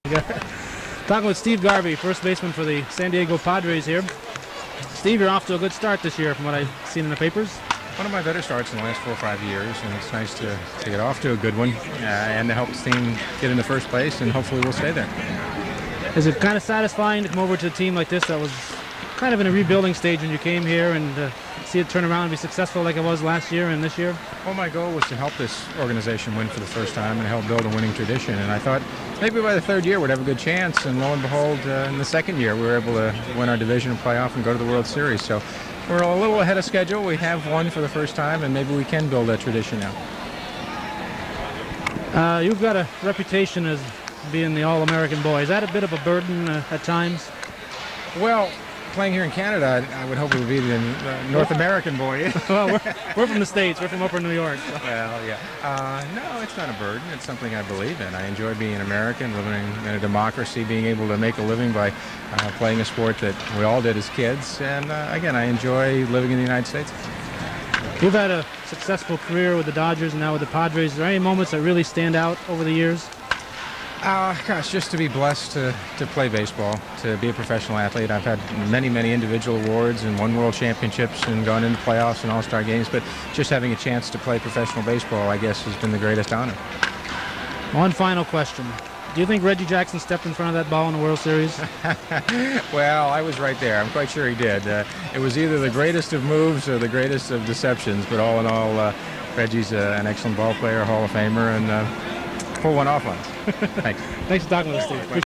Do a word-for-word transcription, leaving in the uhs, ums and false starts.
Talking with Steve Garvey, first baseman for the San Diego Padres here. Steve, you're off to a good start this year from what I've seen in the papers. One of my better starts in the last four or five years, and it's nice to, to get off to a good one uh, and to help the team get into first place, and hopefully we'll stay there. Is it kind of satisfying to come over to a team like this that was kind of in a rebuilding stage when you came here and uh, see it turn around and be successful like it was last year and this year? Well, my goal was to help this organization win for the first time and help build a winning tradition, and I thought maybe by the third year we'd have a good chance, and lo and behold, uh, in the second year we were able to win our division and playoff and go to the World Series. So we're a little ahead of schedule. We have won for the first time, and maybe we can build that tradition now. Uh, you've got a reputation as being the All-American boy. Is that a bit of a burden uh, at times? Well, playing here in Canada, I would hope it would be the uh, North American boy. Well, we're, we're from the States. We're from upper New York. So. Well, yeah. Uh, no, it's not a burden. It's something I believe in. I enjoy being an American, living in a democracy, being able to make a living by uh, playing a sport that we all did as kids. And uh, again, I enjoy living in the United States. You've had a successful career with the Dodgers and now with the Padres. Are there any moments that really stand out over the years? Uh, gosh, just to be blessed to, to play baseball, to be a professional athlete. I've had many, many individual awards and won world championships and gone into playoffs and all-star games, but just having a chance to play professional baseball, I guess, has been the greatest honor. One final question. Do you think Reggie Jackson stepped in front of that ball in the World Series? Well, I was right there. I'm quite sure he did. Uh, it was either the greatest of moves or the greatest of deceptions, but all in all, uh, Reggie's uh, an excellent ball player, Hall of Famer, and uh, pull one off on us. Thanks. Thanks for talking with us, Steve.